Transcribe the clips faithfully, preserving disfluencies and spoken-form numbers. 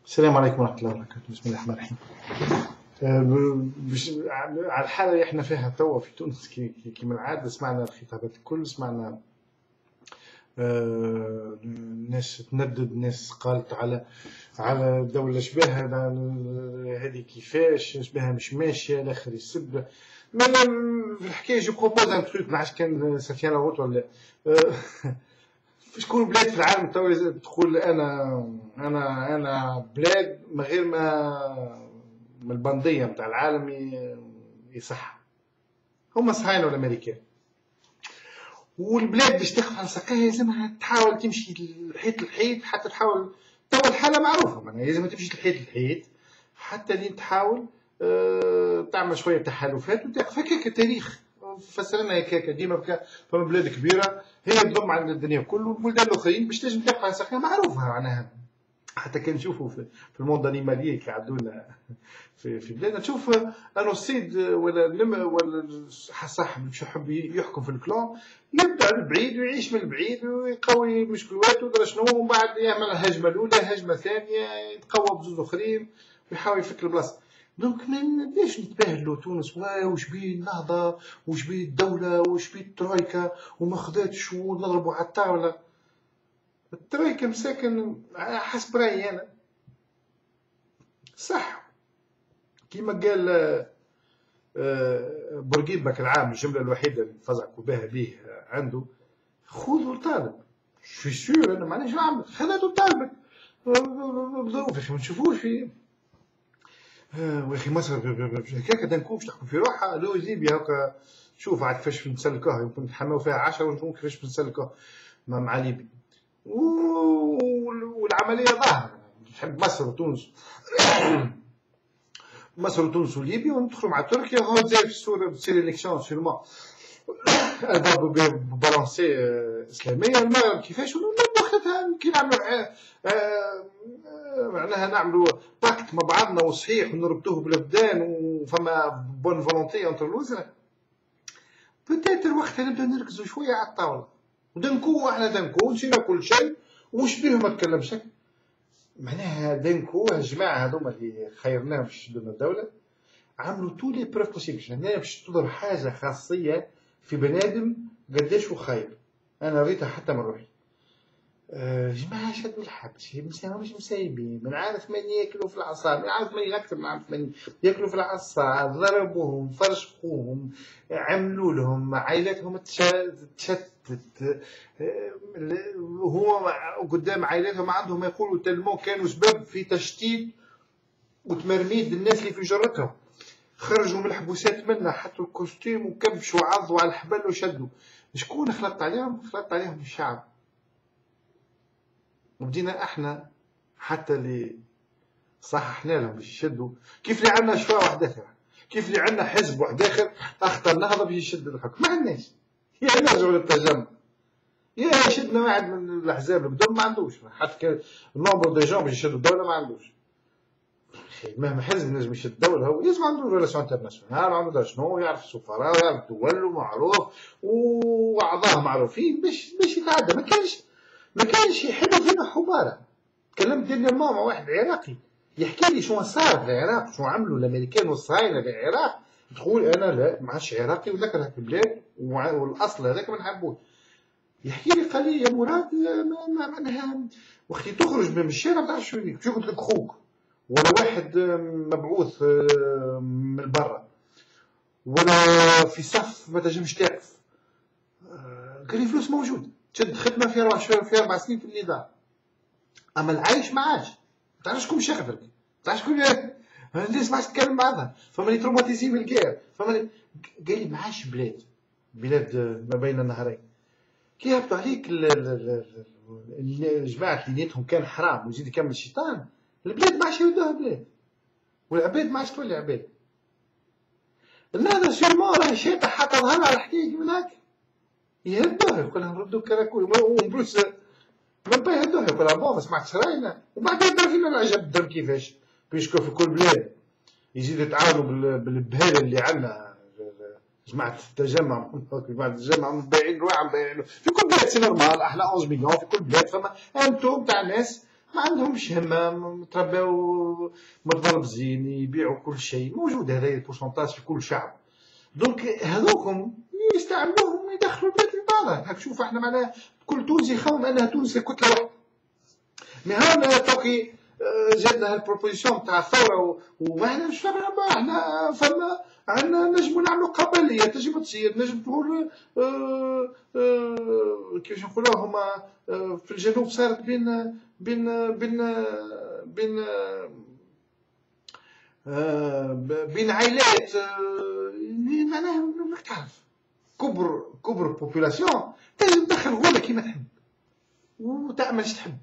السلام عليكم ورحمة الله وبركاته. بسم الله الرحمن الرحيم. آه، بش- على الحالة اللي احنا فيها توا في تونس كي كي- كيما العادة سمعنا الخطابات الكل، سمعنا آه، ناس تندد، ناس قالت على على دولة شبيها هذه كيفاش شبيها مش ماشية، الاخر يسب. ما ما- في الحكاية جو بروبوز ان تروك، ما عادش كان سفيان روت ولا آه، في شكون بلاد في العالم توا تقول انا انا انا بلاد من غير ما من البنديه نتاع العالم ي- يصح. هما الصهاينه والامريكان. والبلاد باش تقف على ساقيها لازمها تحاول تمشي الحيط الحيط حتى تحاول. توا الحاله معروفه، معناها لازم تمشي الحيط الحيط حتى لين تحاول آه، تعمل شويه تحالفات وتقف هكاك. التاريخ فسرنا هكاك ديما بكا. فما بلاد كبيره هي تضم على الدنيا كله، والبلدان الاخرين باش تنجم تقف على ساقيها معروفه معناها. حتى كان نشوفوا في في الموند انيماليه كي عدونا في في بلادنا، تشوف انه السيد ولا النم ولا صاحب باش يحب يحكم في الكلان يبدا من بعيد ويعيش من بعيد ويقوي مشكلات ودرا شنو، ومن بعد يعمل الهجمه الاولى هجمه ثانيه يتقوى بزوز اخرين ويحاول يفك البلاصه. دونك ما نبداش نتباهلوا تونس واش بيه النهضه واش بيه الدوله واش بيه الترويكا وما خداتش ونضربوا على الطاوله. الترويكا مساكن حسب رايي انا صح كيما قال آه، بورقيبة كالعام الجملة الوحيدة اللي فزعكوا بها به عنده: خذوا طالب. في سور انا مانيش نعمل خذوا طالبك بظروف يا اخي ما تشوفوش في آه، يا اخي مصر هكاك دنكو باش تحكم في روحها. لو ليبيا هكا شوف عاد كيفاش نسلكوها، يمكن نتحماو فيها عشرة ونشوفوا كيفاش نسلكوها مع ليبيا. والعملية ظاهرة تحب مصر وتونس مصر وتونس وليبيا وندخلوا مع تركيا. هو زي في الصورة بتصير الكسيون سيرمون بالانسي اسلاميه. المغرب كيفاش وقتها كي نعملوا معناها نعملوا باكت مع بعضنا وصحيح ونربطوه بالابدان وفما بون فولونتي انتر الوزراء. بتاتر وقتها نبدا نركزوا شويه على الطاوله ودنكو. احنا دنكو نسينا كل شيء وش بيه ما تكلمش. معناها دنكو الجماعه هذوما اللي خيرناهم باش يشدوا لنا الدوله عملوا تو لي بروف بوسيبل. هنا باش تظهر حاجه خاصيه في بنادم قداش هو خايب. انا ريتها حتى من روحي. أه جماعه شدوا الحبس مش مسايبين، من عارف من ياكلوا في العصا، من عارف من اكثر من عارف من ياكلوا في العصا، ضربوهم فرشقوهم عملوا لهم عائلاتهم تشتت. هو قدام عائلاتهم عندهم يقولوا تلمو كانوا سبب في تشتيت وتمرميد الناس اللي في جرتهم. خرجوا من الحبوسات منا حطوا الكوستيم وكبشوا وعضوا على الحبل وشدوا. شكون خلطت عليهم؟ خلطت عليهم الشعب. وبدينا احنا حتى اللي صححنا لهم باش يشدوا. كيف اللي عندنا شفاء واحد اخر، كيف اللي عندنا حزب واحد اخر اخطر النهضه باش يشد الحكم. ما عندناش. يا نرجعوا للتجمع يا شدنا واحد من الاحزاب القدام ما عندوش. حتى النومبر دي جون باش يشدوا الدوله ما عندوش. مهما حزب نجم يشد الدولة هو لازم عنده ريلاسيون انترناسيونال، عنده شنو يعرف السفراء ويعرف الدول ومعروف وأعضاء معروفين باش باش يتعدى. ما كانش ما كانش يحب فينا حمارة. تكلمت ديرنييرمون مع واحد عراقي يحكي لي شنو صار في العراق، شنو عملوا الامريكان والصهاينه في العراق. تقول انا لا ما عادش عراقي ونكره البلاد والاصل هذاك ما نحبوش. يحكي لي قال لي يا مراد ما معناها وقت تخرج من الشارع ما تعرفش شو يقول لك خوك ولا واحد مبعوث من برا ولا في صف ما تنجمش تقف. قال لي فلوس موجود تشد خدمه في اربع شهور في اربع سنين في النظام، اما العايش ما عادش. ما تعرفش شكون شغلك، ما تعرفش شكون الناس ما عادش تتكلم بعضها. فما اللي تروماتيزي بالكير، فما اللي قال لي ما عادش بلاد بلاد ما بين النهرين. كي يهبطوا عليك الجماعه اللي نيتهم كان حرام ويزيد يكمل الشيطان، البلاد ما عادش يودوها بلاد والعباد ما عادش تولي عباد. هذا سيرمون راه شاطح حتى ظهر على حكايه من هاك يهدوها يقول لهم ردوا كراكوي ومبروس ما با يهدوها يقول لهم بون ما سمعتش راينا. وبعد يهدر فينا العجب الدم كيفاش بيشكو في كل بلاد يزيد يتعاونوا بالبهاله اللي عندنا جماعه التجمع. جماعه التجمع مبيعين رواع مبيعين في كل بلاد سي نورمال. احنا احد عشر مليون في كل بلاد. فما انتم تاع ناس ما عندهمش همه، مترباو متبلبزين يبيعوا كل شيء موجود. هذا البورسونتاج في كل شعب. دونك هذوكم يستعملوهم يدخلوا البلاد للبعض. هاك شوف احنا معناها كل تونسي يخمم انها تونس كتله واحده. مي هانا توكي جاتنا هالبروبوزيسيون تاع الثوره وماحنا مش فاهمين. احنا فما عندنا نجموا نعملوا قبليه تنجم تصير، نجم تقول كيفاش نقولوها هما في الجنوب صارت بين بين بين بين بين عائلات معناها ماك تعرف كبر كبر بوبولاسيون تنجم تدخل غوله كيما تحب وتعمل تحب.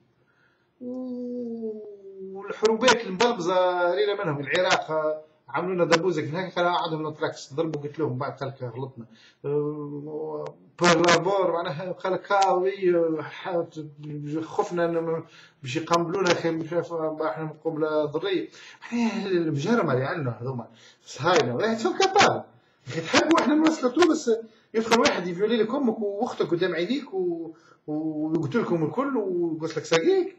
والحروبات المبلبزه رينا منهم العراق عملوا لنا دبوزك هناك خلا عندهم نوتراكس ضربوا قلت لهم بعد قال لك غلطنا. بارلابور معناها قال لك وي خفنا باش يقنبلونا احنا من قنبله ذريه. معناها المجرمه اللي عندنا هذوما صهاينه واحد سو كاباب تحبوا احنا نوصلوا تونس يدخل واحد يفيولي لك امك واختك قدام عينيك ويقتلكم الكل ويقول لك ساقيك.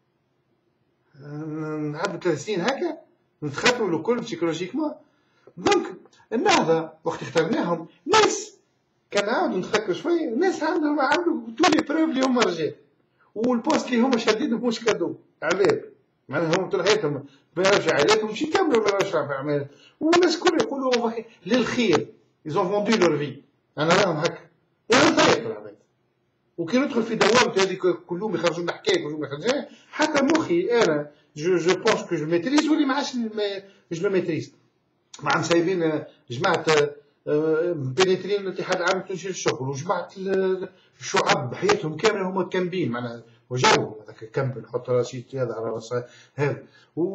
نعبوا ثلاث سنين هكا نتخاطروا له الكل بسيكولوجيكمون. دونك النهضه وقت اخترناهم ناس كان نعاودوا نتفكروا شويه، الناس عندهم عملوا تولي بروف اللي هما رجال، والبوست اللي هما شادينهم مش كادو عباد معناها هم طول حياتهم ما يعرفش عائلاتهم مش يكملوا ما يعرفش اعمال. والناس الكل يقولوا للخير ايزون فوندو لور في. انا راهم هكا وانا ضايق العباد. وكي ندخل في دوامة هذيك كلهم يخرجوا لنا حكايات كلهم يخرجوا حتى مخي انا جو جو بونس كو جو ميتريز واللي ما عادش جو ميتريز. ما عم سايبين جماعه بينيترين الاتحاد العام التونسي للشغل وجماعه الشعب بحياتهم كامله هما كامبين معناها وجو هذاك الكامب نحط راسي هذا على راس هذا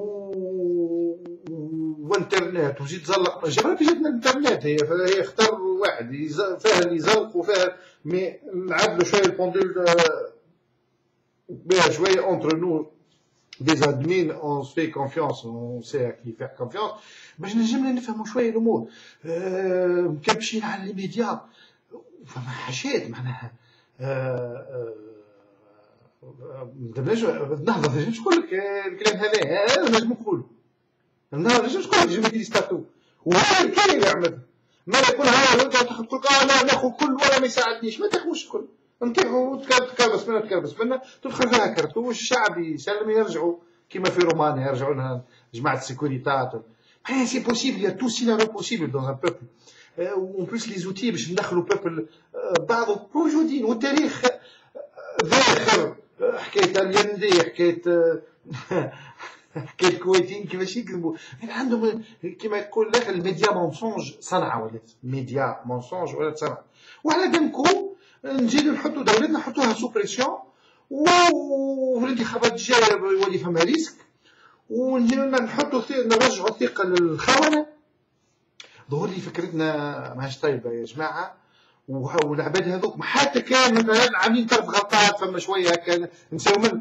وانترنت وزيد زلق جابت جاتنا الانترنت. هي هي اختار واحد فيها اللي يزلق وفيها مي نعدلوا شويه البوندول بها شويه اونتر نو des admins on se fait confiance on sait à qui faire confiance باش نجمنا نفهموا شويه الامور. أه مكبشين على لي ميديا فما حاجات معناها النهضه ما نجمش نقول لك الكلام هذا نجم نقولوا النهضه ما نجمش نقول لك جميل ستاتو وهذا الكل اللي عملها ما يقول ها انت تقول لا ناخذ كل ولا ما يساعدنيش ما تاخذوش الكل انت تكربس منا تكربس منا تدخل فيها كرت والشعب يسلم يرجعوا كيما في رومانيا يرجعوا لها جماعه السيكوريتات. هي سي بوسيبل يا تو سيناريو بوسيبل دون ان بوبل اون بليس لي زوتي باش ندخلوا بوبل بعض موجودين والتاريخ ذاخر. حكايه اليندي حكايه حكايه الكويتيين كيفاش يكذبوا عندهم كيما يقول الاخر الميديا مونسونج صنعه ولات ميديا مونسونج ولات صنعه. وعلى بالكم نجيو نحطوا دولتنا نحطوها سو بريسيون والانتخابات الجايه يولي فما ريسك ونجيو نحطوا نرجعوا الثقه للخونه. ظهر لي فكرتنا ماهيش طيبه يا جماعه. والعباد هذوك حتى كان مثلا عاملين ثلاث غلطات فما شويه هكا نساو من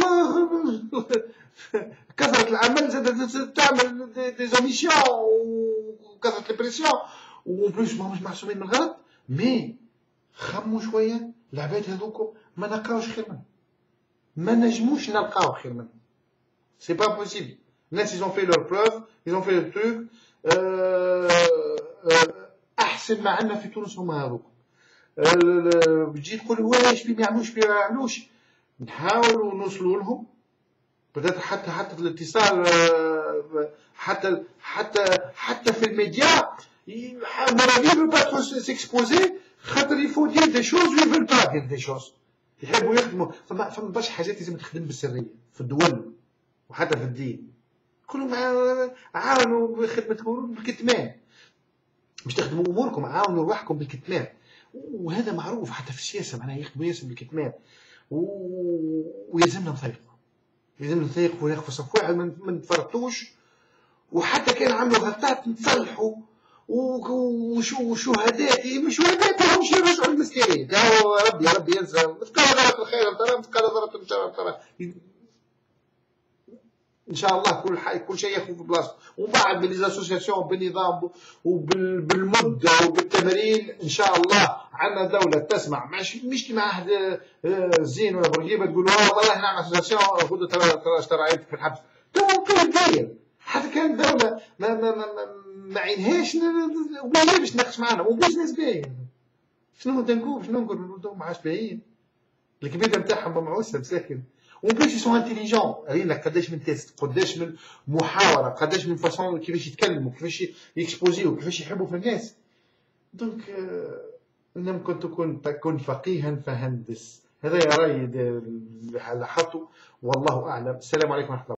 كثره العمل زادت تعمل دي زوميسيون وكثره البريسيون وبلوس ماهمش معصومين من الغلط. مي خموا شويه العباد هذوك ما نلقاوش خير منهم ما نجموش نلقاو خير منهم. سي با بوسيبل. الناس يزون في لور بروف يزون في لو تروك. احسن ما عندنا في تونس هما هذوك. بتجي تقول واش بي ما يعملوش بي ما يعملوش نحاولوا نوصلوا لهم بدات حتى حتى الاتصال حتى حتى حتى في الميديا ما با سيكسبوزي خاطر يفو دير دي شوز ويفل با دير دي شوز يحبوا يخدموا. فما فما برشا حاجات لازم تخدم بالسريه في الدول وحتى في الدين. كلهم عاونوا بخدمتكم بالكتمان باش تخدموا اموركم عاونوا روحكم بالكتمان. وهذا معروف حتى في السياسه معناها يخدموا ياسر بالكتمان. ويلزمنا نثيقوا يلزمنا نثيقوا وناخذ صف واحد ما نتفرطوش. وحتى كان عملوا غلطات نتصلحوا وشهداء مش شهداء همش يرجعوا المسكين قالوا ربي يا ربي ينسى مثقال ذره الخير ترى مثقال ذره الشر ترى ان شاء الله كل حي كل شيء ياخذ في بلاصته، ومن بعد بالليزاسوسياسيون بالنظام وبالمده وبالتمارين ان شاء الله عندنا دوله تسمع، مش مش كيما عهد زين ولا بورقيبه تقول اه والله نعمل اسوسياسيون خذوا ترى ترى عيب في الحبس. تو نقول داير حتى كانت دوله ما ما ما, ما, ما عينهاش ولا باش تناقش معنا وباش ناس باين. شنو نقول شنو نقول نقول ما عادش باين الكبيده نتاعهم معوسه مساكن. وباش يسون انتيليجون رينا قداش من تيست قداش من محاوره قداش من فاصون كيفاش يتكلموا كيفاش يكسبوزيو كيفاش يحبوا في الناس. دونك انا كنت كنت كن فقيها فهندس. هذا يا راي لاحظته والله اعلم. السلام عليكم ورحمه الله.